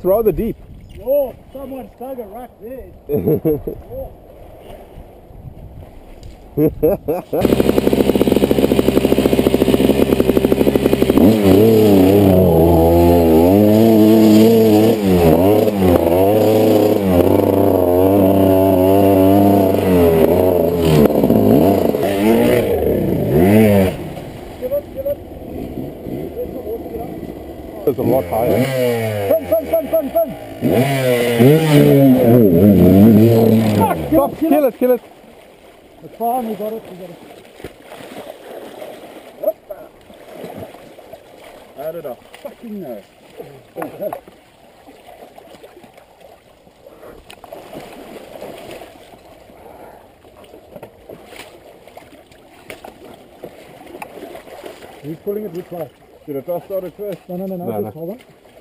That's rather deep. Oh, someone stuck a rock there. Oh. It's a lot higher. Fun. Stop, kill it. It's fine, we got it. How did I fucking know? Who's pulling it? Which way? Should I start it first? No, No. just hold on.